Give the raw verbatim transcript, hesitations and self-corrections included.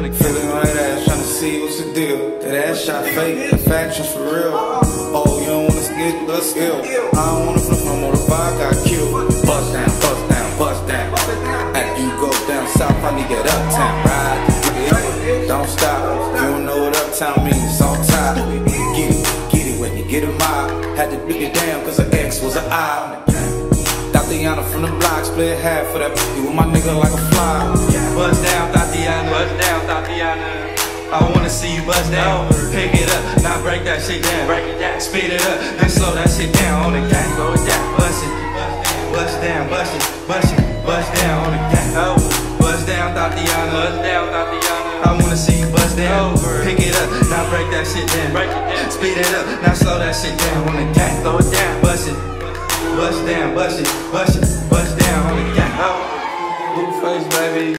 on the Feeling like that, tryna see what's the deal. That ass shot fake, the factions for real. Oh, you don't wanna get the skill. I don't wanna flip my motorbike, got killed. Bust down, bust down, bust down. After you go down south, I need that uptown. Ride, it, don't stop. You don't know what uptown means, it's all time. Get it, get it when you get a mob. Had to break it down cause her ex was an eye. Tatiana from the block, split half for that. You with my nigga like a fly. Bust down, Tatiana. Bust down, Tatiana. I wanna see you bust down. Pick it up, now break that shit down. Break it down, speed it up, then slow that shit down on the gang. Slow it down, bust it, bust down, bust it, bust it, bust down on the gang. Oh, bust down, Tatiana. Bust down, Tatiana. I wanna see you bust down. Pick it up, now break that shit down. Break it down, speed it up, now slow that shit down on the gang. Slow it down, bust it, bust down, bust it, bust it, bust down on the gang. Oh, blue face, baby.